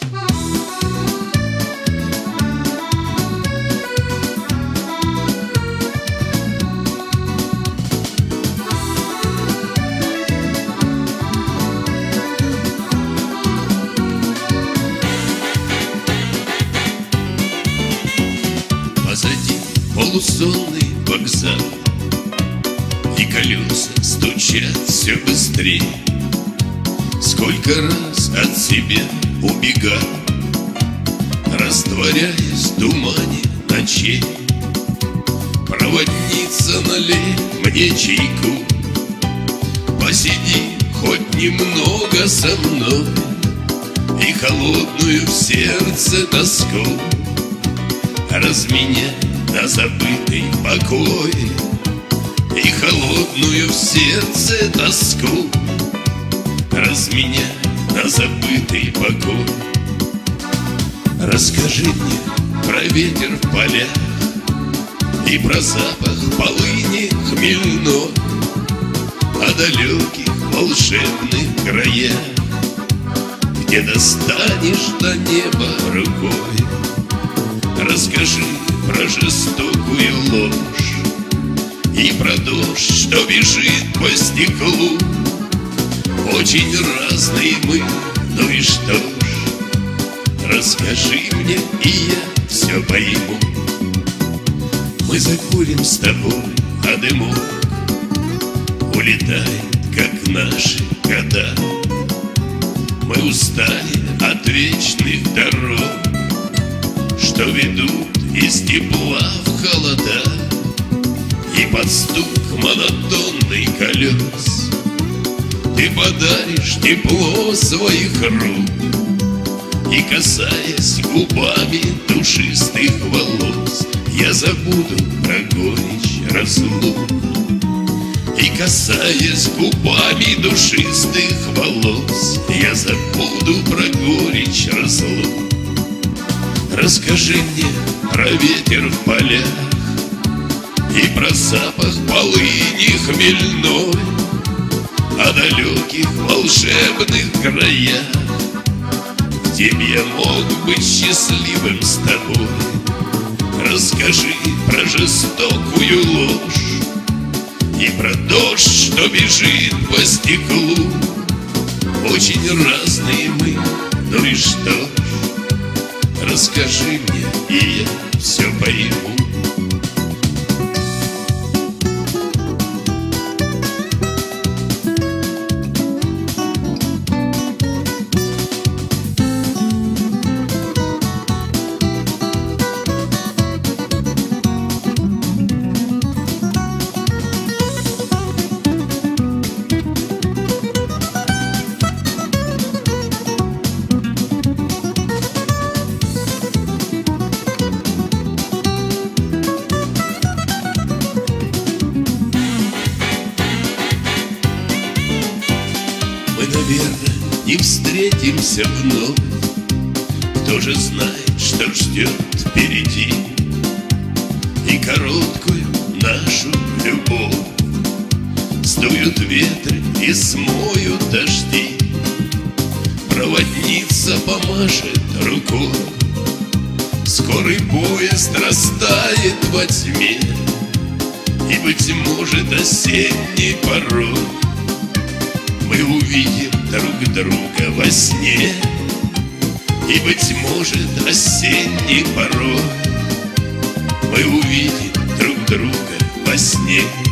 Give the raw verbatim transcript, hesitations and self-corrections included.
Позади полусонный вокзал, и колеса стучат все быстрее. Сколько раз от себя убегал, растворяясь в тумане ночей. Проводница, налей мне чайку, посиди хоть немного со мной, и холодную в сердце тоску разменяй на забытый покой, и холодную в сердце тоску разменяй на забытый покой. Расскажи мне про ветер в полях и про запах полыни хмельной, о далеких волшебных краях, где достанешь до неба рукой. Расскажи про жестокую ложь и про дождь, что бежит по стеклу. Очень разные мы, ну и что ж, расскажи мне, и я все пойму. Мы закурим с тобой, а дымок улетает, как наши года. Мы устали от вечных дорог, что ведут из тепла в холода, и под стук монотонный колес ты подаришь тепло своих рук, и, касаясь губами душистых волос, я забуду про горечь разлук. И, касаясь губами душистых волос, я забуду про горечь разлук. Расскажи мне про ветер в полях и про запах полыни хмельной, о далеких волшебных краях, где б я мог быть счастливым с тобой. Расскажи про жестокую ложь и про дождь, что бежит по стеклу. Очень разные мы, ну и что ж, расскажи мне, и я все пойму. Мы, наверное, не встретимся вновь. Кто же знает, что ждет впереди, и короткую нашу любовь сдуют ветры и смоют дожди. Проводница помашет рукой, скорый поезд растает во тьме, и, быть может, осенней порой мы увидим друг друга во сне. И, быть может, осенней порой мы увидим друг друга во сне.